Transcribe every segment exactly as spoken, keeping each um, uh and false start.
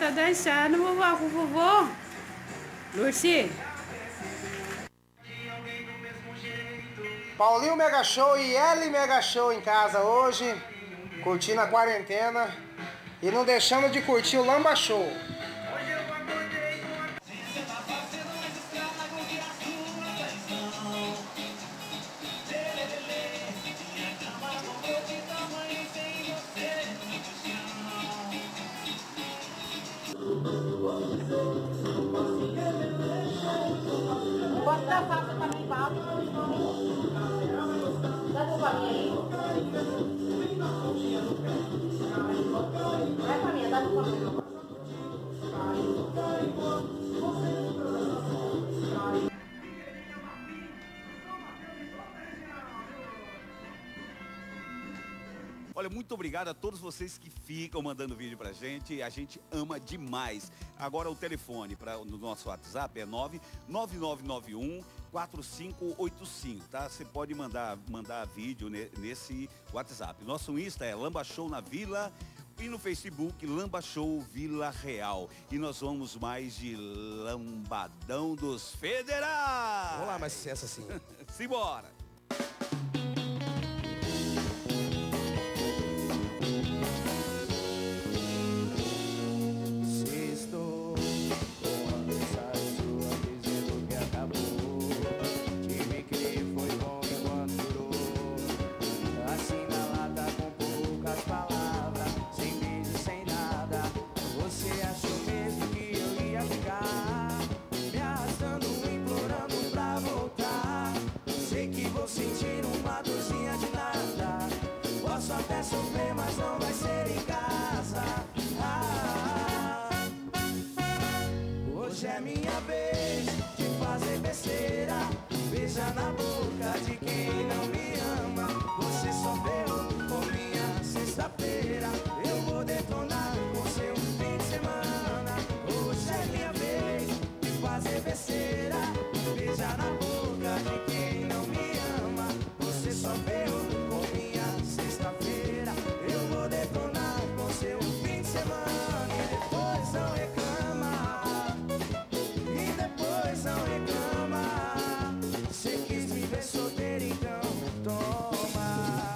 tá dançando, vovó, com o vovô. Lurci. Paulinho Mega Show e L Mega Show em casa hoje, curtindo a quarentena e não deixando de curtir o Lamba Show. Bota a faca pra mim, Paulo. Dá pra mim aí. Vai pra mim, dá pra mim. Olha, muito obrigado a todos vocês que ficam mandando vídeo pra gente. A gente ama demais. Agora o telefone para no nosso WhatsApp é nove nove nove nove um quatro cinco oito cinco, tá? Você pode mandar, mandar vídeo nesse WhatsApp. Nosso Insta é Lamba Show na Vila e no Facebook Lamba Show Vila Real. E nós vamos mais de Lambadão dos Federais. Vamos lá, mais sucesso assim. Simbora! Até sofrer, mas não vai ser em casa. Ah, hoje é minha vez de fazer besteira. Beija na boca de quem não me ama. Você só veio com minha sexta-feira. Eu vou detonar com seu fim de semana. Hoje é minha vez de fazer besteira. Beija na boca de quem não me ama. Você só veio com minha sexta-feira. Eu vou detonar com seu fim de semana. E depois não reclama. E depois não reclama. Você quis me ver solteiro, então toma.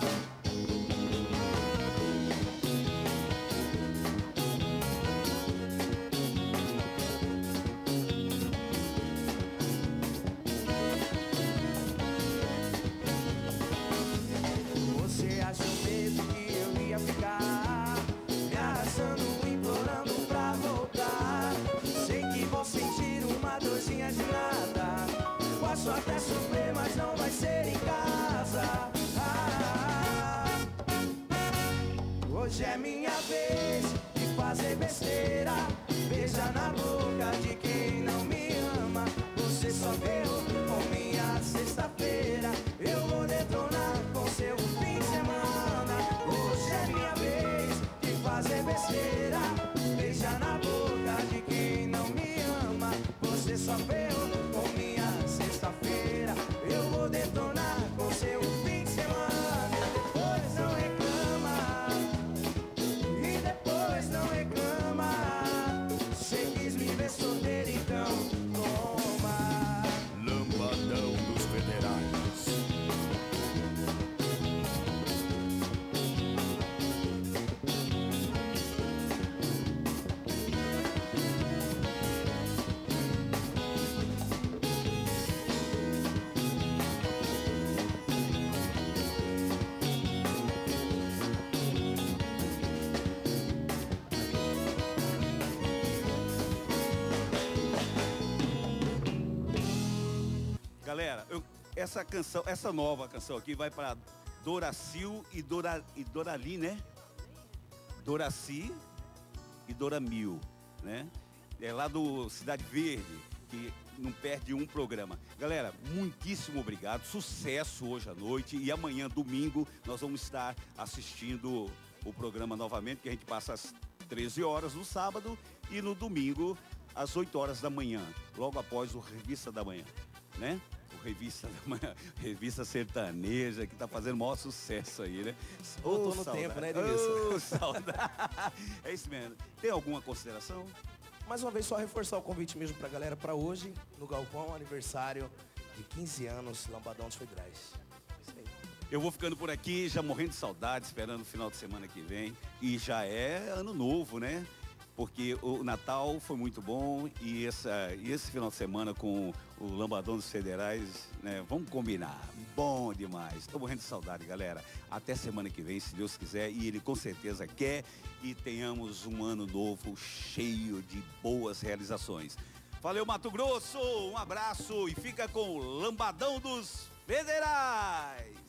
Você achou mesmo que eu ia ficar me arrastando, implorando pra voltar? Sei que vou sentir uma dorzinha de nada. Posso até sofrer, mas não vai ser em casa. Ah, hoje é minha vez de fazer besteira. Beija na boca de quem não me ama. Você só veio com minha sexta-feira. Eu vou detonar com seu fim de semana. Hoje é minha vez de fazer besteira. Beija na boca de quem não me ama. Você só veio com minha sexta-feira. Eu vou detonar com seu fim de semana. Depois não reclama. E depois não reclama. Você quis me ver solteiro, então toma. Lambadão dos Federais. Galera, eu, essa canção, essa nova canção aqui vai para Doracil e, Dora, e Dorali, né? Doraci e Doramil, né? É lá do Cidade Verde, que não perde um programa. Galera, muitíssimo obrigado, sucesso hoje à noite e amanhã, domingo, nós vamos estar assistindo o programa novamente, que a gente passa às treze horas no sábado e no domingo às oito horas da manhã, logo após o Revista da Manhã. né? O Revista da Manhã, Revista Sertaneja, que tá fazendo o maior sucesso aí, né? Ô, tô no saudade. tempo, né, Edmilson? Ô, saudade. É isso mesmo. Tem alguma consideração? Mais uma vez, só reforçar o convite mesmo pra galera pra hoje, no Galpão, aniversário de quinze anos, Lambadão dos Federais. Isso aí. Eu vou ficando por aqui, já morrendo de saudade, esperando o final de semana que vem. E já é ano novo, né? Porque o Natal foi muito bom e, essa, e esse final de semana com o Lambadão dos Federais, né? Vamos combinar. Bom demais. Estou morrendo de saudade, galera. Até semana que vem, se Deus quiser. E Ele com certeza quer e tenhamos um ano novo cheio de boas realizações. Valeu, Mato Grosso. Um abraço e fica com o Lambadão dos Federais.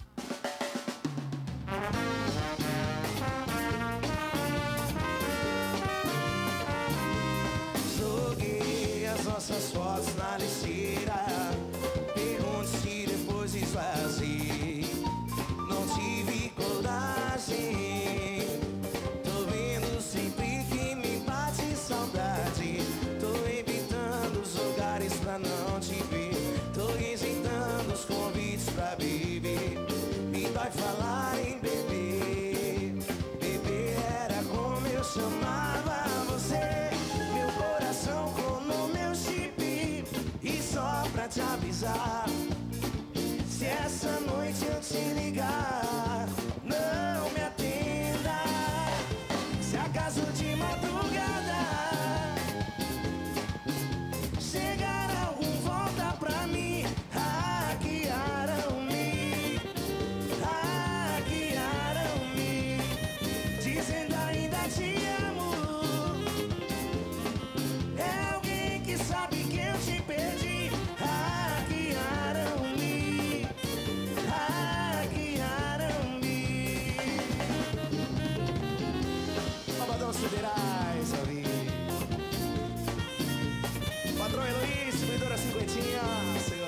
Joguei as nossas fotos na lixeira. Pergunte se depois esvaziei. Não tive coragem. Tô vendo sempre que me bate saudade. Tô evitando os lugares pra não te ver. Tô rejeitando os convites pra beber. Me dói falar em beber. Beber era como eu chamava você. Meu coração clonou meu chip. E só pra te avisar, se essa noite eu te ligar, não me atenda. Se acaso de madrugada chegar algum, volta pra mim. Hackearam-me, hackearam-me, dizendo ainda te amo. É alguém que sabe que eu te perdi. Hackearam-me, hackearam-me. Lambadão dos Federais, ali. Patrão Heloísa, distribuidora cinquentinha, senhor.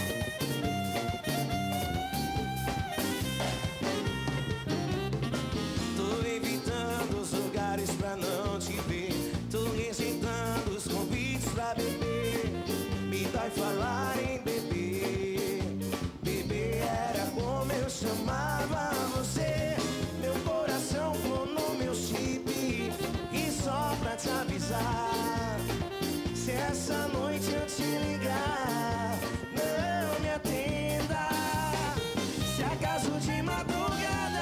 Tô evitando os lugares pra não te ver. Tô rejeitando os convites pra beber. Me dói falar em beber. Beber era como eu chamava você. Meu coração clonou meu chip. E só pra te avisar, se essa noite eu te ligar, não me atenda. Se acaso de madrugada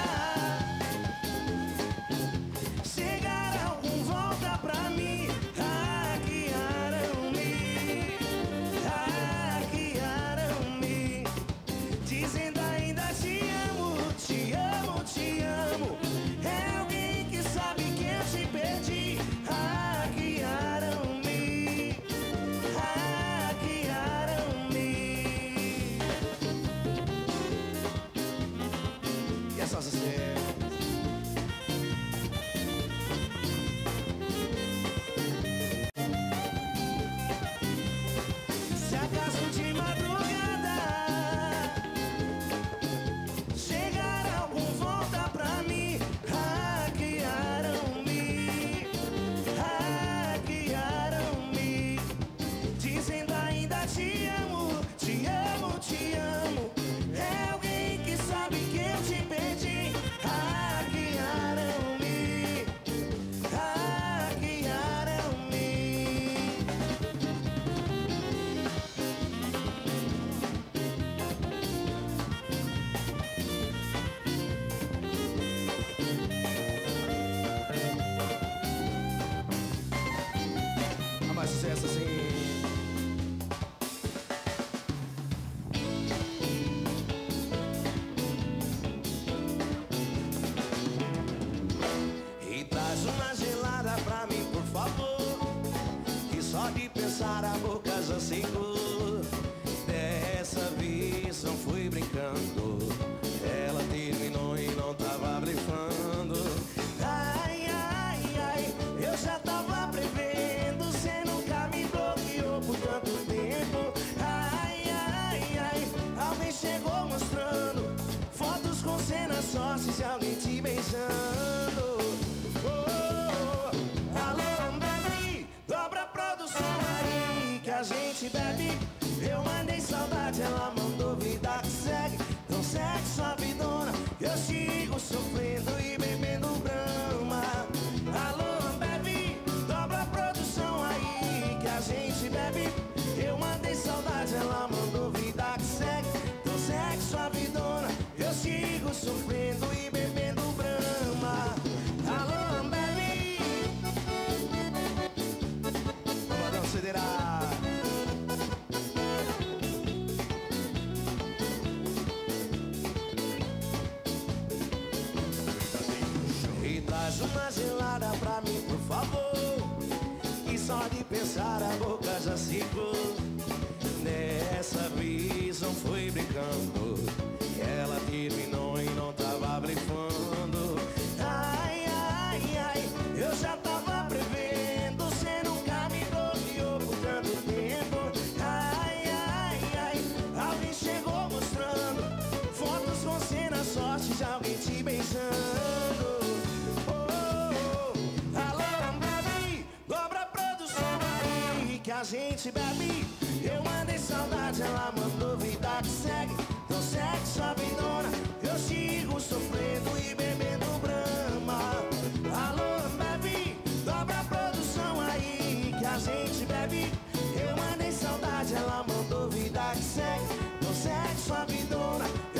chegar algum, volta pra mim. Hackearam-me, hackearam-me, dizendo ainda te amo, te amo, te amo. É alguém que sabe que eu te perdi. Hackearam-me, hackearam-me. E é só você. Se acaso de madrugada chegar algum, volta pra mim. Hackearam-me, hackearam-me, dizendo ainda te amo, te amo, te amo. É alguém que sabe que eu te perdi. Hackearam-me, hackearam-me. Ah, mais sucesso assim. E traz uma gelada pra mim, por favor, que só de pensar a boca já secou. Dessa vez não fui brincando, ela terminou e não tava blefando. Ai, ai, ai, eu já tava prevendo, cê nunca me bloqueou por tanto tempo. Ai, ai, ai, alguém chegou mostrando fotos com cenas sócias e alguém te beijando. Oh, oh, oh. Alô, Ambev, dobra a produção aí que a gente bebe. Eu mandei beijar a boca já secou. Dessa vez não foi brincando, ela terminou e não tava blefando. Ai, ai, ai, eu já tava prevendo, cê nunca me bloqueou por tanto tempo. Ai, ai, ai, alguém chegou mostrando fotos com você na sorte de alguém te beijando. Oh, oh, oh. Alô, baby, dobra a produção aí que a gente bebe. Eu mandei saudade, ela mandou vida que segue. Então segue sua vidona, eu sigo sofrendo e bebendo brama. Alô, bebe, dobra a produção aí que a gente bebe. Eu mandei saudade, ela mandou vida que segue. Então segue sua vidona,